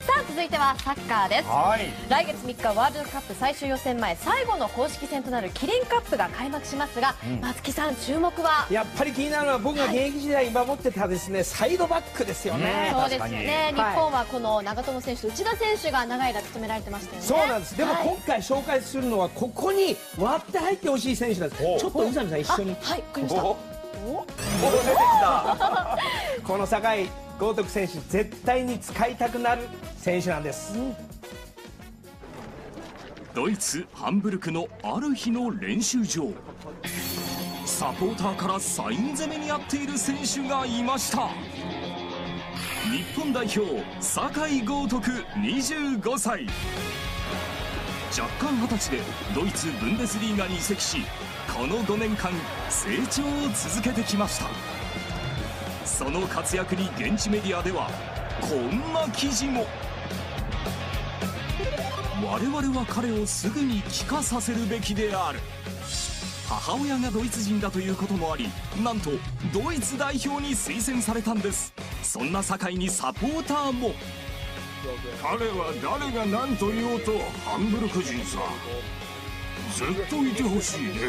さあ続いてはサッカーです。来月3日ワールドカップ最終予選前最後の公式戦となるキリンカップが開幕しますが、松木さん注目はやっぱり気になるのは僕が現役時代守ってたですね、サイドバックですよね。 そうですよね。日本はこの長友選手と内田選手が長い間務められてましたよね。 そうなんです。でも今回紹介するのはここに割って入ってほしい選手なんです。ちょっと宇佐美さん一緒に。 はい、わかりました。 出てきた。 この酒井豪徳選手、絶対に使いたくなる選手なんです。 ドイツ・ハンブルクのある日の練習場、サポーターからサイン攻めにあっている選手がいました。日本代表酒井豪徳25歳、若干20歳でドイツブンデスリーガに移籍し、この5年間成長を続けてきました。その活躍に現地メディアではこんな記事も。我々は彼をすぐに帰化させるべきである。母親がドイツ人だということもあり、なんとドイツ代表に推薦されたんです。そんな酒井にサポーターも、 彼は誰が何と言おうとハンブルク人さ、ずっといてほしいね。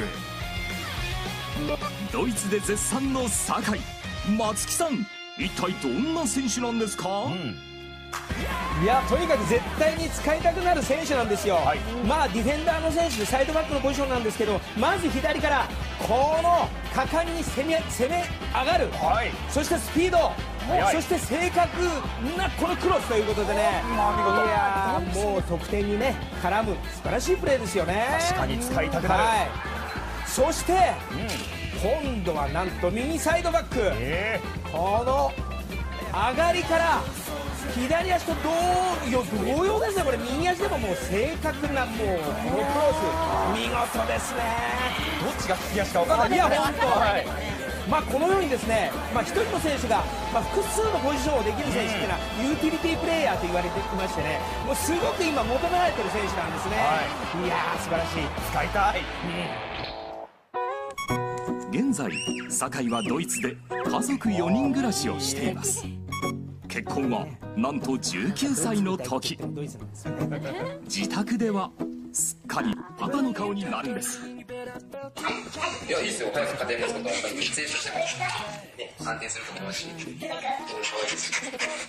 ドイツで絶賛の酒井、松木さん、一体どんな選手なんですか？ いや、とにかく絶対に使いたくなる選手なんですよ。まあディフェンダーの選手でサイドバックのポジションなんですけど、まず左からこの果敢に攻め上がる、そしてスピード、そして正確なこのクロスということでね、いやもう得点にね絡む素晴らしいプレーですよね。 確かに使いたくなる。 そして、今度はなんと右サイドバック、この上がりから左足と同様ですね。これ右足でももう正確な、もうこのクロス見事ですね。 どっちが利き足か分からない。 いや本当、まあこのようにですね、1人の選手が複数のポジションをできる選手っていうのはユーティリティプレイヤーと言われていましてね、もうすごく今求められてる選手なんですね。いやー素晴らしい。 使いたい。 現在酒井はドイツで家族4人暮らしをしています。結婚はなんと19歳の時。自宅ではすっかりパパの顔になるんです。 いや、いいですよ。早く家庭持つことはやっぱり密営としても、ね、安定すると思うし、よろしくお願いします。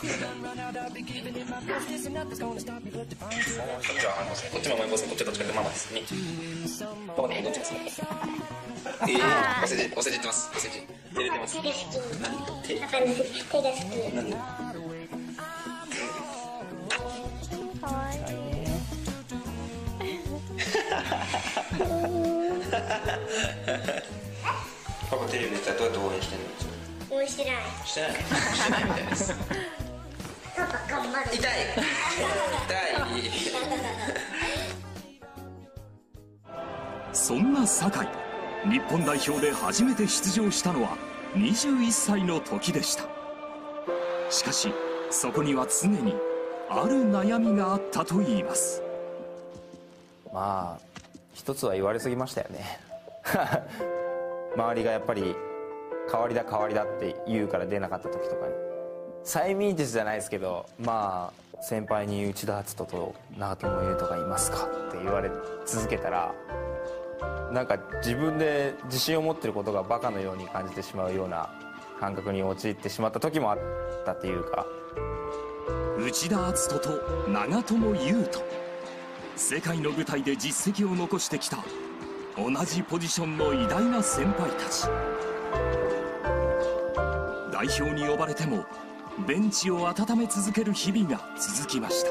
こっちもマイボス、こっちどっちかってママですね。パパのどっちですか？お世辞言ってます。お世辞。照れてます。手が好き。パパの手が好き。なんで？かわいい。パパテレビ出たらどうやって応援してるの？応援してない。してない？してないみたいです。パパ頑張る。痛い。 そんな酒井、日本代表で初めて出場したのは21歳の時でした。しかしそこには常にある悩みがあったといいます。 まあ一つは言われすぎましたよね周りがやっぱり代わりだって言うから出なかった時とかに、催眠術じゃないですけど、まあ先輩に内田篤人と長友佑都がいますかって言われ続けたら、なんか自分で自信を持ってることがバカのように感じてしまうような感覚に陥ってしまった時もあったっていうか。 内田篤人と長友佑都、世界の舞台で実績を残してきた同じポジションの偉大な先輩たち。代表に呼ばれてもベンチを温め続ける日々が続きました。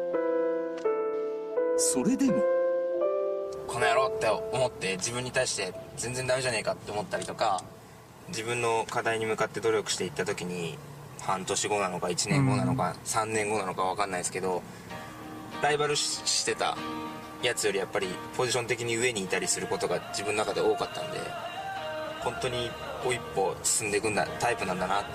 それでもこの野郎って思って自分に対して全然ダメじゃねえかって思ったりとか、自分の課題に向かって努力していった時に半年後なのか1年後なのか3年後なのか分かんないですけど、ライバルしてたやつよりやっぱりポジション的に上にいたりすることが自分の中で多かったんで、本当にこう一歩進んでいくんだタイプなんだなって。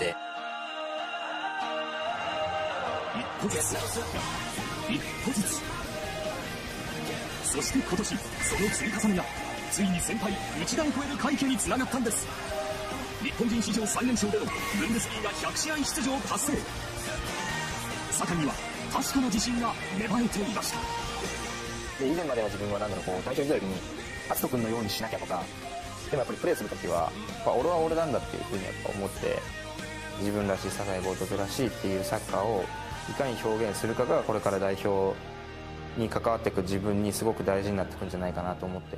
一歩ずつ一歩ずつ、そして今年その積み重ねがついに先輩内田を超える快挙につながったんです。日本人史上最年少でのブンデスリーガ100試合出場達成。酒井には確かな自信が芽生えていました。 で以前までは自分は代表時代に篤人君のようにしなきゃとか、でもやっぱりプレーするときは俺は俺なんだっていうふうにやっぱ思って、自分らしい酒井高徳らしいっていうサッカーをいかに表現するかがこれから代表に関わっていく自分にすごく大事になってくるんじゃないかなと思って。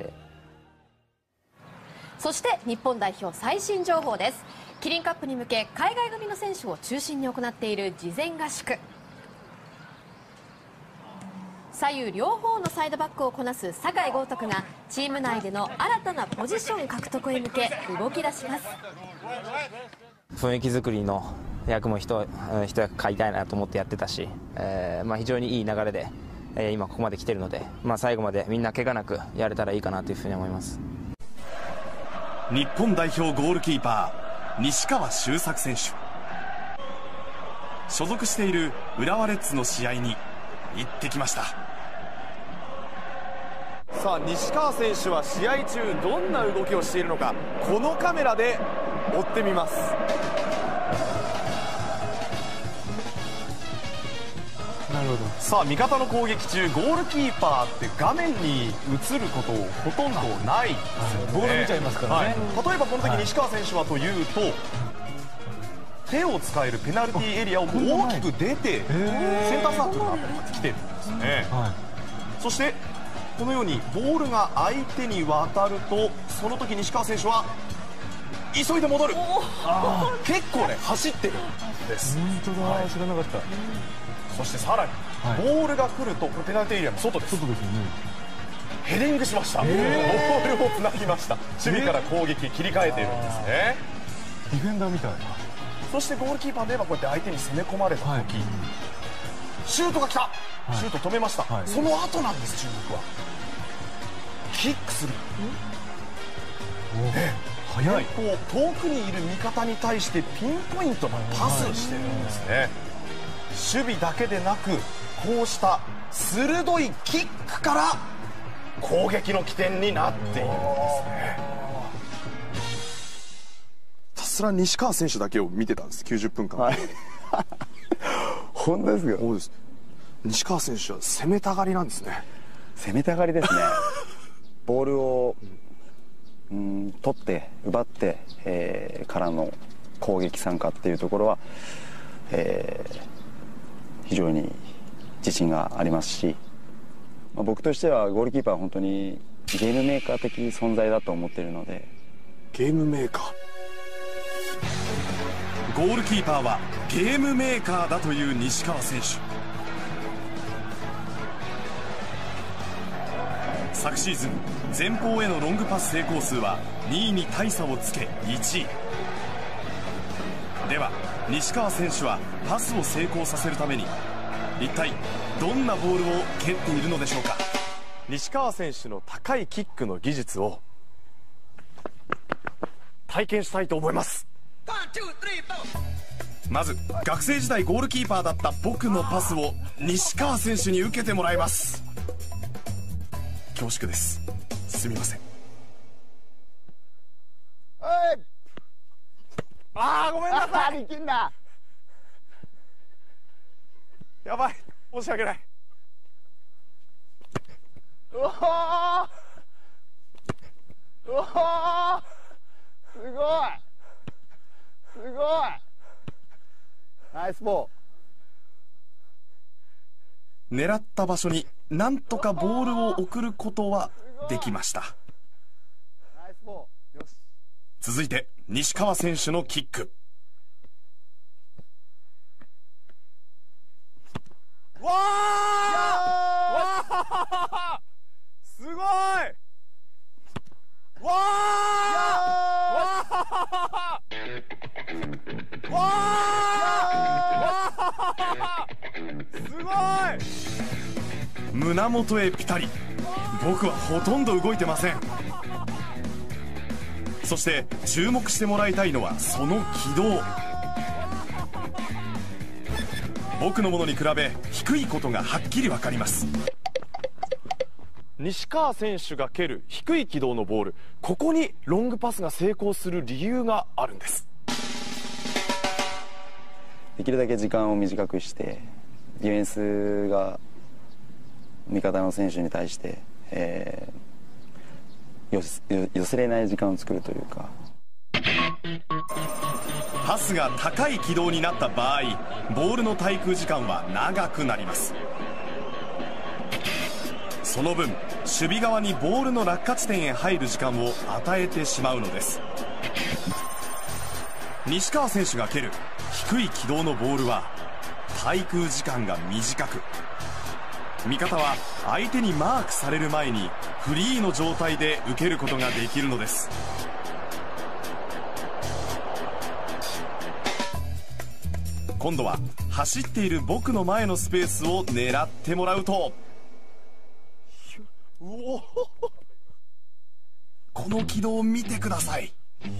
そして日本代表最新情報です。キリンカップに向け海外組の選手を中心に行っている事前合宿。左右両方のサイドバックをこなす酒井高徳がチーム内での新たなポジション獲得へ向け動き出します。 雰囲気作りの役も一役買いたいなと思ってやってたし、非常にいい流れで、今ここまで来てるので、最後までみんな怪我なくやれたらいいかなというふうに思います。 日本代表ゴールキーパー西川周作選手、所属している浦和レッズの試合に行ってきました。 さあ西川選手は試合中どんな動きをしているのか、このカメラで追ってみます。 なるほど。 さあ味方の攻撃中、ゴールキーパーって画面に映ることほとんどないですよね。 ボール見ちゃいますからね。 例えばこの時西川選手はというと、手を使えるペナルティーエリアを大きく出てセンターサークルのあたりまで来てるんですね。そしてこのようにボールが相手に渡ると、その時西川選手は急いで戻る。結構ね走ってるんです。 本当だ、知らなかった。 そしてさらに、ボールが来ると、これペナルティーエリアの外です。ヘディングしました。ボールをつなぎました。守備から攻撃切り替えているんですね。 ディフェンダーみたいな。 そしてゴールキーパーで言えばこうやって相手に攻め込まれた時、シュートが来た、シュート止めました。その後なんです、注目はキックする。早い。遠くにいる味方に対してピンポイントのパスしてるんですね。守備だけでなく、こうした鋭いキックから攻撃の起点になっているんですね。ひたすら西川選手だけを見てたんです、90分間。 本当ですか？ そうです。西川選手は攻めたがりなんですね。 攻めたがりですね。ボールを取って奪って、からの攻撃参加っていうところは、非常に自信がありますし、僕としてはゴールキーパーは本当にゲームメーカー的存在だと思っているので。 ゲームメーカー。 ゴールキーパーはゲームメーカーだという西川選手。昨シーズン前方へのロングパス成功数は2位に大差をつけ1位では、西川選手はパスを成功させるために一体どんなボールを蹴っているのでしょうか。 西川選手の高いキックの技術を体験したいと思います。 まず学生時代ゴールキーパーだった僕のパスを西川選手に受けてもらいます。恐縮です、すみません。 ごめんなさい。 力んだ。 やばい、申し訳ない。うわー、うわー、すごいすごい、 ナイスボール。狙った場所になんとかボールを送ることはできました。 ナイスボール。よし。 続いて西川選手のキック。 わー、すごい。わー、わー、すごい。 胸元へピタリ。僕はほとんど動いてません。そして注目してもらいたいのはその軌道。僕のものに比べ低いことがはっきり分かります。 西川選手が蹴る低い軌道のボール、ここにロングパスが成功する理由があるんです。 できるだけ時間を短くして、 ディフェンスが味方の選手に対して、寄せれない時間を作るというか。 パスが高い軌道になった場合、ボールの滞空時間は長くなります。その分、守備側にボールの落下地点へ入る時間を与えてしまうのです。西川選手が蹴る低い軌道のボールは滞空時間が短く、味方は相手にマークされる前にフリーの状態で受けることができるのです。今度は走っている僕の前のスペースを狙ってもらうと、この軌道を見てください。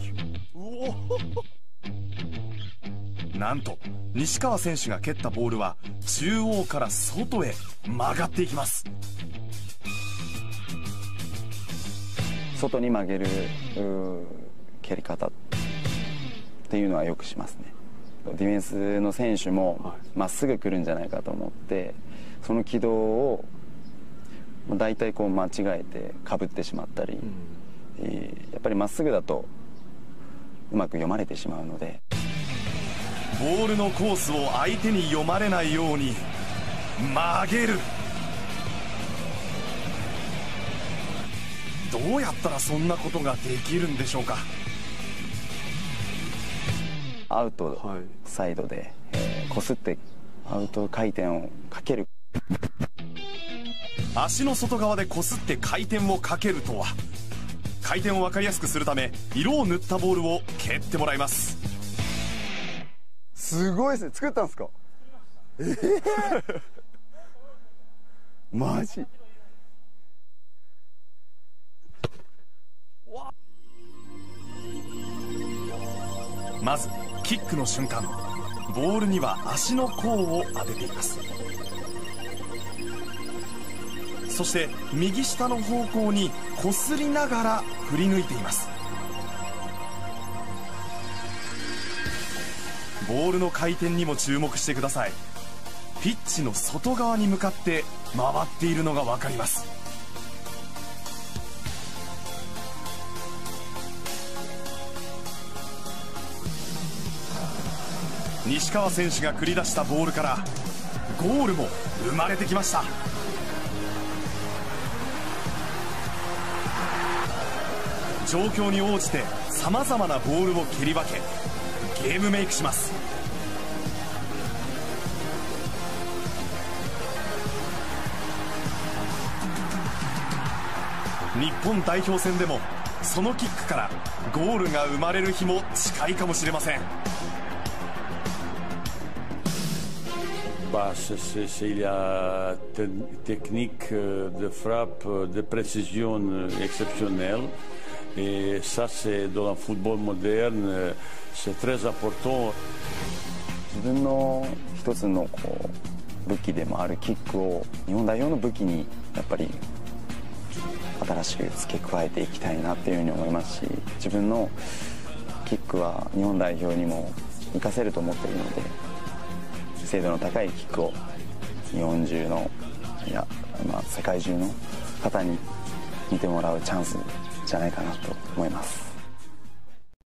なんと西川選手が蹴ったボールは中央から外へ曲がっていきます。 外に曲げる蹴り方っていうのはよくしますね。ディフェンスの選手もまっすぐ来るんじゃないかと思って、その軌道を大体こう間違えてかぶってしまったり、やっぱりまっすぐだとうまく読まれてしまうので、 ボールのコースを相手に読まれないように曲げる。どうやったらそんなことができるんでしょうか。 アウトサイドでこすってアウト回転をかける。 足の外側でこすって回転をかけるとは、回転を分かりやすくするため色を塗ったボールを蹴ってもらいます。 すごいですね。作ったんですか？マジ？ まずキックの瞬間、ボールには足の甲を当てています。そして右下の方向にこすりながら振り抜いています。ボールの回転にも注目してください。ピッチの外側に向かって回っているのが分かります。西川選手が繰り出したボールからゴールも生まれてきました。状況に応じてさまざまなボールを蹴り分けゲームメイクします。日本代表戦でもそのキックからゴールが生まれる日も近いかもしれません。 Il y a technique de frappe de précision exceptionnelle et ça c'est dans le football moderne c'est très important。 自分の一つのこう武器でもあるキックを日本代表の武器にやっぱり新しく付け加えていきたいなっていうふうに思いますし、自分のキックは日本代表にも活かせると思っているので、精度の高いキックを日本中の世界中の方に見てもらうチャンスじゃないかなと思います。